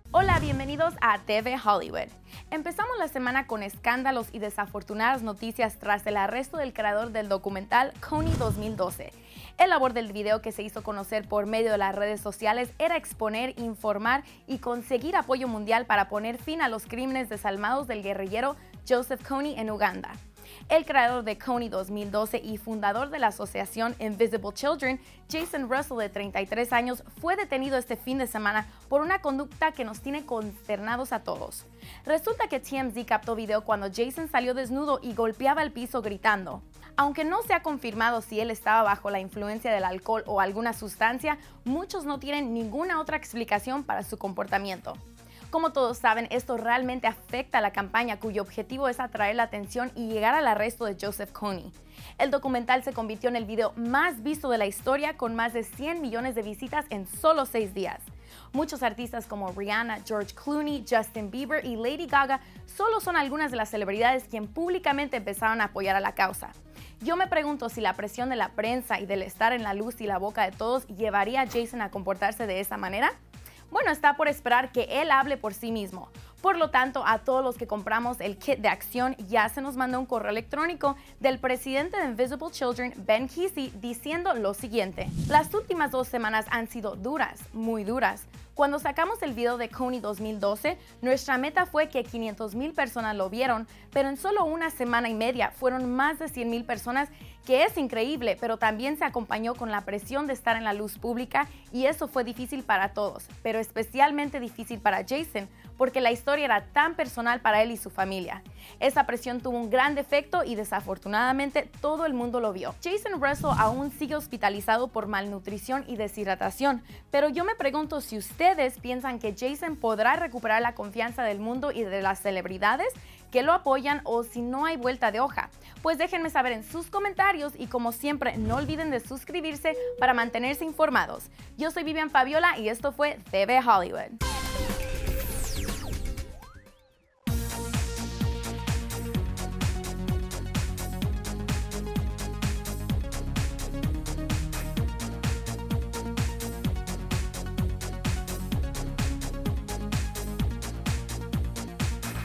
Hola, bienvenidos a TV Hollywood. Empezamos la semana con escándalos y desafortunadas noticias tras el arresto del creador del documental Kony 2012. El labor del video, que se hizo conocer por medio de las redes sociales, era exponer, informar y conseguir apoyo mundial para poner fin a los crímenes desalmados del guerrillero Joseph Kony en Uganda. El creador de Kony 2012 y fundador de la asociación Invisible Children, Jason Russell, de 33 años, fue detenido este fin de semana por una conducta que nos tiene consternados a todos. Resulta que TMZ captó video cuando Jason salió desnudo y golpeaba el piso gritando. Aunque no se ha confirmado si él estaba bajo la influencia del alcohol o alguna sustancia, muchos no tienen ninguna otra explicación para su comportamiento. Como todos saben, esto realmente afecta a la campaña, cuyo objetivo es atraer la atención y llegar al arresto de Joseph Kony. El documental se convirtió en el video más visto de la historia, con más de 100 millones de visitas en solo 6 días. Muchos artistas como Rihanna, George Clooney, Justin Bieber y Lady Gaga solo son algunas de las celebridades quien públicamente empezaron a apoyar a la causa. Yo me pregunto si la presión de la prensa y del estar en la luz y la boca de todos llevaría a Jason a comportarse de esa manera. Bueno, está por esperar que él hable por sí mismo. Por lo tanto, a todos los que compramos el kit de acción, ya se nos mandó un correo electrónico del presidente de Invisible Children, Ben Kesey, diciendo lo siguiente: las últimas 2 semanas han sido duras, muy duras. Cuando sacamos el video de Kony 2012, nuestra meta fue que 500,000 personas lo vieron, pero en solo una semana y media fueron más de 100,000 personas, que es increíble, pero también se acompañó con la presión de estar en la luz pública, y eso fue difícil para todos, pero especialmente difícil para Jason, porque la historia era tan personal para él y su familia. Esa presión tuvo un gran efecto y desafortunadamente todo el mundo lo vio. Jason Russell aún sigue hospitalizado por malnutrición y deshidratación, pero yo me pregunto si ustedes piensan que Jason podrá recuperar la confianza del mundo y de las celebridades que lo apoyan, o si no hay vuelta de hoja. Pues déjenme saber en sus comentarios, y como siempre, no olviden de suscribirse para mantenerse informados. Yo soy Vivian Fabiola y esto fue TV Hollywood.